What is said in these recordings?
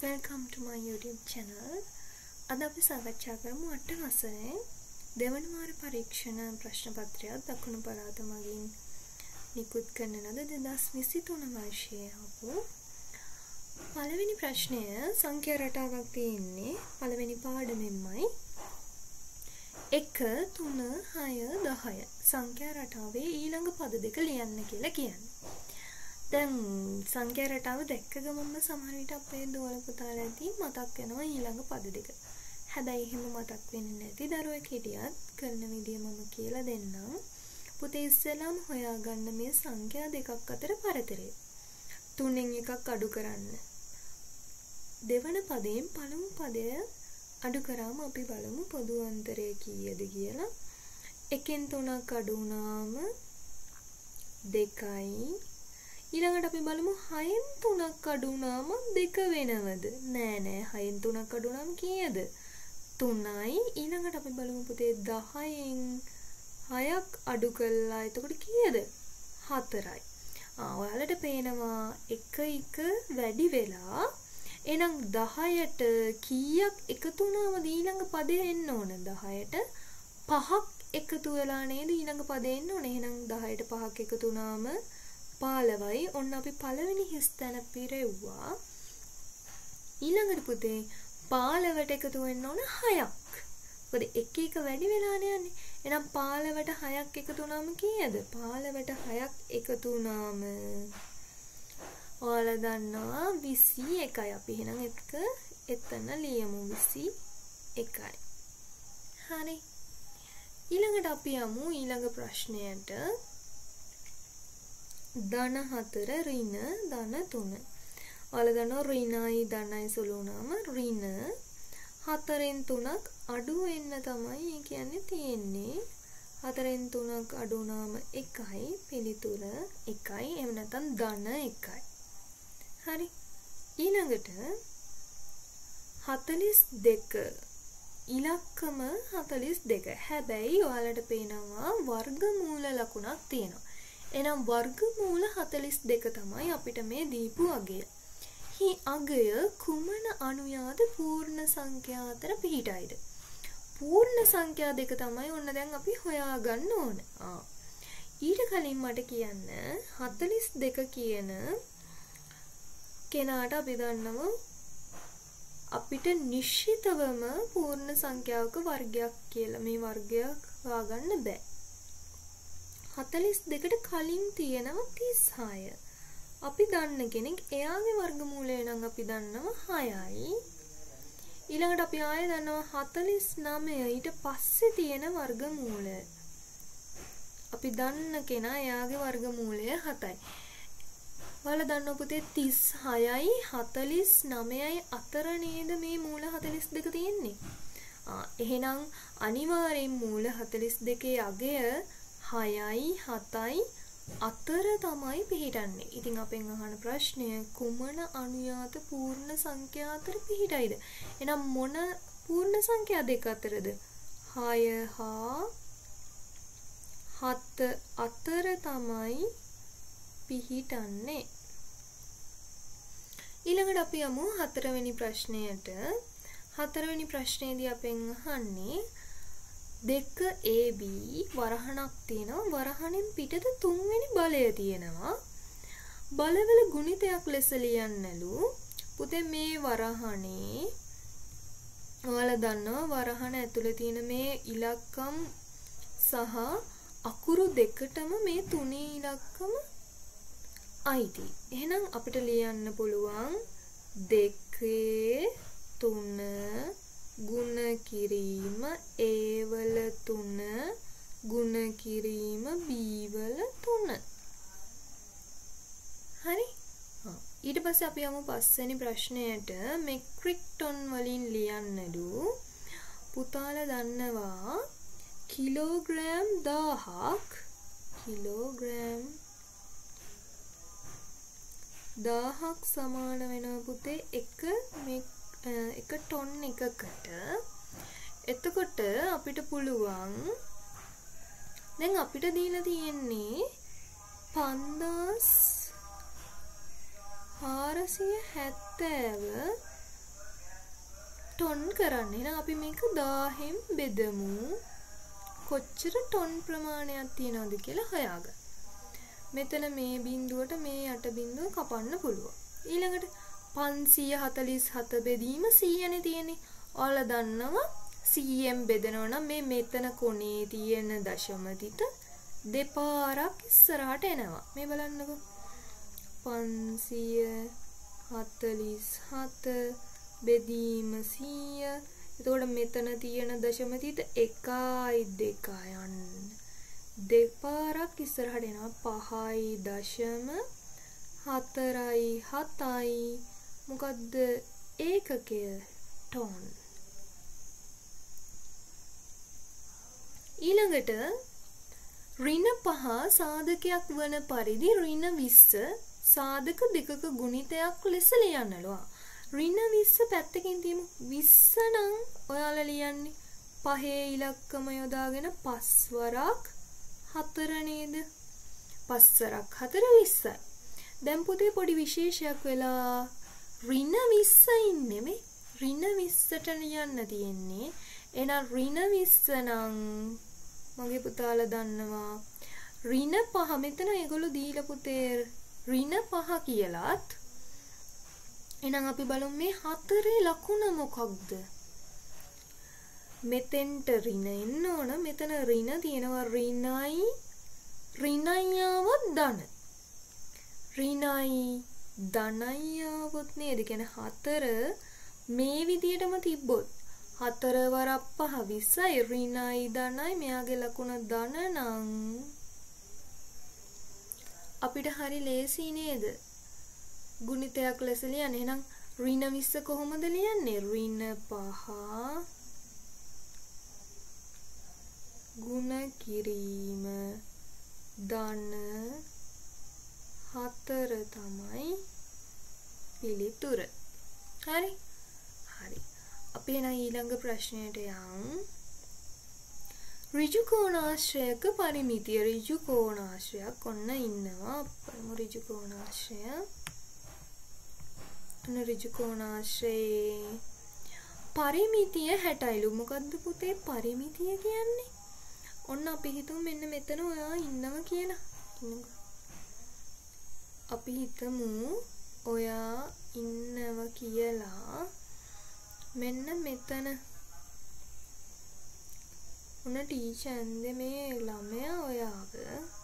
Welcome to my YouTube channel. අද අපි සාකච්ඡා කරමු 8 වසරේ දෙවන වාර පරීක්ෂණ ප්‍රශ්න පත්‍රයක් දකුණු පළාත මගින් නිකුත් කරන ලද 2023 වර්ෂයේ ආපු පළවෙනි ප්‍රශ්නය සංඛ්‍යා රටාවක් තියෙන්නේ පළවෙනි පාඩමෙන්මයි 1 3 6 10 සංඛ්‍යා රටාවේ ඊළඟ පද දෙක ලියන්න කියලා කියන්නේ. දැන් සංඛ්‍යා රටාව දැක්ක ගමන්ම සමහර විට අපේ දෝල පුතාලා ඇති මතක් වෙනවා ඊළඟ පද දෙක. හැබැයි එහෙම මතක් වෙන්නේ නැති දරුවෙක් හිටියත් කරන විදිය මම කියලා දෙන්නම්. පුතේ ඉස්සෙල්ලාම හොයාගන්න මේ සංඛ්‍යා දෙකක් අතර පරතරය. 3න් එකක් අඩු කරන්න. දෙවන පදයෙන් පළමු පදය අඩු කරාම අපි බලමු පොදු අන්තරය කීයද කියලා. 1න් 3ක් අඩු වුණාම 2යි. ඊළඟට අපි බලමු 6න් 3ක් අඩු වුණාම 2 වෙනවද? නෑ 6න් 3ක් අඩු වුණාම කීයද? 3යි. ඊළඟට අපි බලමු පුතේ 10න් 6ක් අඩු කළා. එතකොට කීයද? 4යි. ඔයාලට පේනවා 1 වැඩි වෙලා එහෙනම් 10ට කීයක් එකතු වුණාමද ඊළඟ පදේ එන්න ඕන? 10ට 5ක් එකතු වෙලා නේද ඊළඟ පදේ එන්න ඕන. එහෙනම් 10ට 5ක් එකතු වුණාම 15යි. ඔන්න අපි පළවෙනි හිස් තැන පිරෙව්වා. ඊළඟට පුතේ 15ට එකතු වෙන්න ඕන 6ක්. මොකද 1 1 වැඩි වෙලානේ යන්නේ. එහෙනම් 15ට 6ක් එකතු වුණාම කීයද? 15ට 6ක් එකතු වුණාම ඔයාලා දන්නවා 21යි. අපි එහෙනම් එක එතන ලියමු 21යි. හරි. ඊළඟට අපි යමු ඊළඟ ප්‍රශ්නයට. ධන 4 ඍණ ධන 3. ඔයාලා දන්නවා ඍණයි ධනයි සුළු වුණාම ඍණ 4න් 3ක් අඩු වෙන්න තමයි ඒ කියන්නේ තියෙන්නේ. 4න් 3ක් අඩු වුණාම 1යි පිළිතුර 1යි. එහෙම නැත්නම් ධන 1යි. හරි. ඊළඟට 42 ඉලක්කම 42. හැබැයි ඔයාලට පේනවා වර්ගමූල ලකුණක් තියෙනවා. එහෙනම් වර්ගමූල 42 තමයි අපිට මේ දීපු අගය. හි අගය කුමන අනුයාද පූර්ණ සංඛ්‍යා අතර පිහිටයිද? පූර්ණ සංඛ්‍යා දෙක තමයි ඔන්න දැන් අපි හොයාගන්න ඕන. ඊට කලින් මට කියන්න 42 කියන කෙනාට අපි දන්නවා අපිට නිශ්චිතවම පූර්ණ සංඛ්‍යාවක වර්ගයක් කියලා මේ වර්ගයක් හොයාගන්න බෑ. 42ට කලින් තියෙනවා 36. අපි දන්න කෙනෙක් එයාගේ වර්ගමූලය නම් අපි දන්නවා 6යි. ඊළඟට අපි ආයෙ දන්නවා 49 ඊට පස්සේ තියෙන වර්ගමූලය. අපි දන්න කෙනා එයාගේ වර්ගමූලය 7යි. ඔයාලා දන්නවා පුතේ 36යි 49යි අතර නේද මේ මූල 42 තියෙන්නේ. එහෙනම් අනිවාර්යෙන් මූල 42 අගය 6යි 7යි අතර තමයි පිහිටන්නේ. ඉතින් අපෙන් අහන ප්‍රශ්නය කුමන අනුයාත පූර්ණ සංඛ්‍යා අතර පිහිටයිද? එහෙනම් මොන පූර්ණ සංඛ්‍යා දෙක අතරද? 6 හා 7 අතර තමයි පිහිටන්නේ. ඊළඟට අපි යමු 4 වෙනි ප්‍රශ්නයට. 4 වෙනි ප්‍රශ්නේදී අපෙන් අහන්නේ 2AB වරහණක් තියෙනවා. වරහණෙන් පිටත 3 වෙනි බලය තියෙනවා. බලවල ගුණිතයක් ලෙස ලියන්නලු. පුතේ මේ වරහණේ ඔයාලා දන්නවා වරහණ ඇතුලේ තියෙන මේ ඉලක්කම් සහ අකුරු දෙකටම මේ තුනේ ඉලක්කම අයිති. එහෙනම් අපිට ලියන්න පුළුවන් 2 3 ගුණ කිරීම A වල 3 ගුණ කිරීම B වල 3. හරි? ඊට පස්සේ අපි යමු පස්වෙනි ප්‍රශ්නයට. මෙට්‍රික් ටොන් වලින් ලියන්නලු. පුතාලා දන්නවා කිලෝග්‍රෑම් 1000ක් කිලෝග්‍රෑම් 1000ක් සමාන වෙනවා පුතේ එක ටොන් එකකට. එතකොට අපිට පුළුවන් දැන් අපිට දීලා තියෙන්නේ 5470 ටොන් කරන්න. එහෙනම් අපි මේක 1000න් බෙදමු. කොච්චර ටොන් ප්‍රමාණයක් තියනවද කියලා හොයාගන්න. මෙතන මේ බිඳුවට මේ යට බිඳුව කපන්න පුළුවන්. ඊළඟට 547 බෙදීම 100නේ තියෙන්නේ. ඔයාලා දන්නවා 100න් බෙදනවා නම් මේ මෙතන කොනේ තියෙන දශම තිත දෙපාරක් ඉස්සරහට එනවා. මේ බලන්නකෝ. 547 බෙදීම 100. එතකොට මෙතන තියෙන දශම තිත 1යි 2යි යන්න. දෙපාරක් ඉස්සරහට එනවා. 5.4යි 7යි. මොකද්ද ඒකකය? ටොන්. ඊළඟට ඍණ 5 සාධකයක් වන පරිදි ඍණ 20 සාධක දෙකක ගුණිතයක් ලෙස ලියන්නලු. ඍණ 20 පැත්තකින් තියමු. 20 නම් ඔයාලා ලියන්නේ පහේ ඉලක්කම යොදාගෙන 5 වරක් 4 නේද? 5 වරක් 4 20යි. දැන් පුතේ පොඩි විශේෂයක් වෙලා ඍණ 20යින් නෙමෙයි ඍණ 20ට ලියන්න තියෙන්නේ. එහෙනම් ඍණ 20 නම් මගේ පුතාලා දන්නවා ඍණ 5 මෙතන ඒගොල්ලෝ දීලා පුතේ ඍණ 5 කියලාත්. එහෙනම් අපි බලමු මේ 4 ලකුණ මොකක්ද? මෙතෙන්ට ඍණ එන්න ඕන. මෙතන ඍණ තියෙනවා ඍණයි ඍණයවත් ධන. ඍණයි ධනයවත් නේද? කියන්නේ 4 මේ විදියටම තිබ්බොත් 4 වරක් 5 20යි ඍණයි ධනයි මෙයාගේ ලකුණ ධන නම් අපිට හරි ලේසි නේද? ගුණිතයක් ලෙස ලියන්න. එහෙනම් ඍණ 20 කොහොමද ලියන්නේ? ඍණ 5 ගුණ කිරීම ධන 4 තමයි පිළිතුර. හරි? හරි. අපි එන ඊළඟ ප්‍රශ්නයට යමු. ඍජු කෝණාශ්‍රයක පරිමිතිය. ඍජු කෝණාශ්‍රයක් ඔන්න ඉන්නවා. අපරමු ඍජු කෝණාශ්‍රය. අන්න ඍජු කෝණාශ්‍රයේ පරිමිතිය 60යිලු. මොකද්ද පුතේ පරිමිතිය කියන්නේ? ඔන්න අපි හිතමු මෙන්න මෙතන ඔයා ඉන්නවා කියලා. අපි හිතමු ඔයා ඉන්නවා කියලා. මෙන්න මෙතන ඔන්න ටීචර්න්ද මේ ළමයා ඔයාව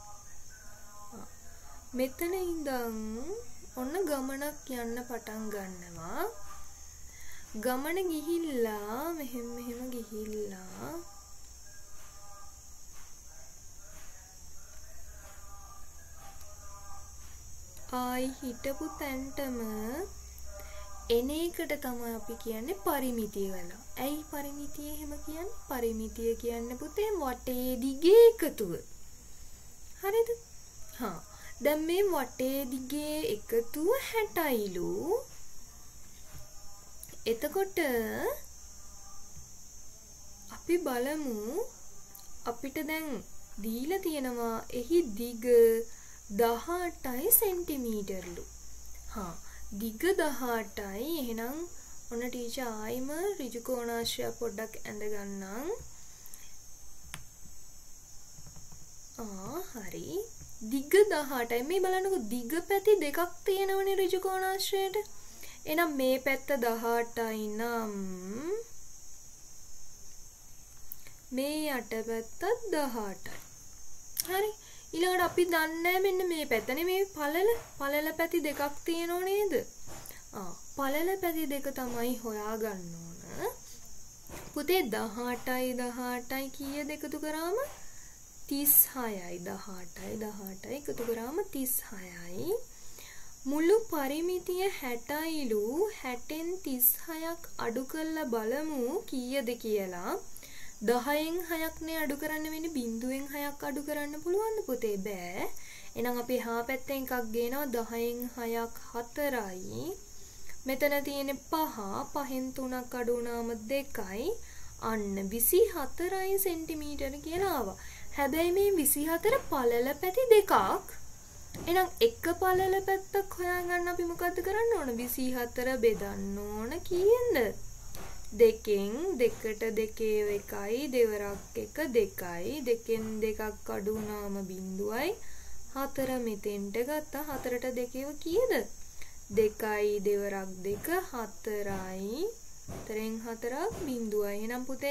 මෙතන ඉඳන් ඔන්න ගමනක් යන්න පටන් ගන්නවා. ගමන ගිහිල්ලා මෙහෙම ගිහිල්ලා ආයි හිටපු තැන්ටම එන එකට තමයි අපි කියන්නේ පරිමිතිය වෙලා. ඇයි පරිමිතිය එහෙම කියන්නේ? පරිමිතිය කියන්නේ පුතේ වටේ දිගේ එකතුව. හරිද? හා. දැන් මේ වටේ දිගේ එකතුව 60යිලු. එතකොට අපි බලමු අපිට දැන් දීලා තියෙනවා එහි දිග 18යි සෙන්ටිමීටර්ලු. හා දිග 18යි. එහෙනම් ඔන්න ටීචර් ආයිම ඍජු කෝණාශ්‍රය පොඩ්ඩක් ඇඳ ගන්නම්. හරි. දිග 18යි. මේ බලන්නකෝ දිග පැති දෙකක් තියෙනවනේ ඍජු කෝණාශ්‍රයට. එහෙනම් මේ පැත්ත 18යි නම් මේ යට පැත්තත් 18යි. හරි. ඊළඟට අපි දන්නේ මෙන්න මේ පැත්තනේ මේ පළල පැති දෙකක් තියෙනව නේද? පළල පැති දෙක තමයි හොයාගන්න ඕන. පුතේ 18යි කීයද එකතු කරාම 36යි. 18යි එකතු කරාම 36යි. මුළු පරිමිතිය 60යිලු. 60න් 36ක් අඩු කරලා බලමු කීයද කියලා. 10න් 6ක් නේ අඩු කරන්න වෙන්නේ. බිංදුවෙන් 6ක් අඩු කරන්න පුළුවන්ද පුතේ? බෑ. එහෙනම් අපි හා පැත්තෙන් එකක් ගේනවා. 10න් 6ක් 4යි. මෙතන තියෙන්නේ 5. 5න් 3ක් අඩු වුණාම 2යි. අන්න 24යි සෙන්ටිමීටර කියලා ආවා. හැබැයි මේ 24 පළල පැති දෙකක්. එහෙනම් එක පළල පැත්තක් හොයාගන්න අපි මොකද්ද කරන්න ඕන? 24 බෙදන්න ඕන කීයෙන්ද? දෙකෙන් දෙකට දෙකේ එකයි දෙවරක් එක දෙකයි දෙකෙන් දෙකක් අඩු වුණාම බිඳුවයි 4 මෙතෙන්ට ගත්තා 4ට දෙකේව කීයද 2යි දෙවරක් 2 4යි 4ක් බිඳුවයි එහෙනම් පුතේ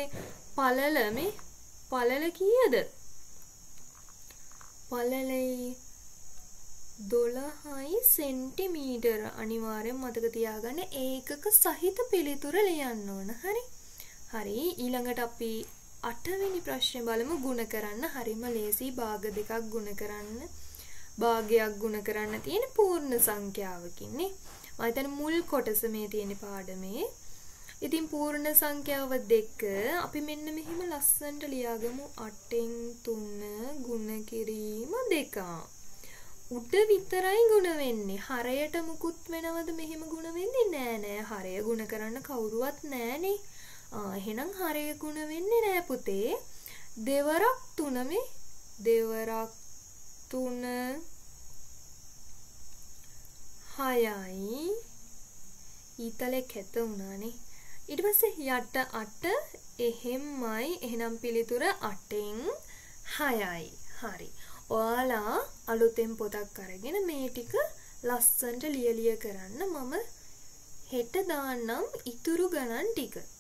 පළල කීයද පළලයි 12යි සෙන්ටිමීටර අනිවාර්යෙන් මතක තියාගන්න ඒකක සහිත පිළිතුර ලියන්න ඕන හරි ඊළඟට අපි 8 වෙනි ප්‍රශ්නේ බලමු ගුණ කරන්න හරිම ලේසි භාග දෙකක් ගුණ කරන්න භාගයක් ගුණ කරන්න තියෙන පූර්ණ සංඛ්‍යාවකින් නේ මම හිතන්නේ මුල් කොටස මේ තියෙන පාඩමේ ඉතින් පූර්ණ සංඛ්‍යාව 2 අපි මෙන්න මෙහිම ලස්සනට ලියාගමු 8න් 3 ගුණ කිරීම 2 උඩ විතරයි ගුණ වෙන්නේ හරයට මුකුත් වෙනවද මෙහෙම ගුණ වෙන්නේ නෑ හරය ගුණ කරන්න කවුරුවත් නෑනේ එහෙනම් හරය ගුණ වෙන්නේ නෑ පුතේ දෙවරක් 3 දෙවරක් 3 6යි ඊතලේ කැත වුණානේ ඊට පස්සේ යට 8 එහෙම්මයි එහෙනම් පිළිතුර 8න් 6යි හරි ඔයාලා අලුතෙන් පොතක් අරගෙන මේ ටික ලස්සනට ලියලිය කරන්න මම හෙට දාන්නම් ඉතුරු ගණන් ටික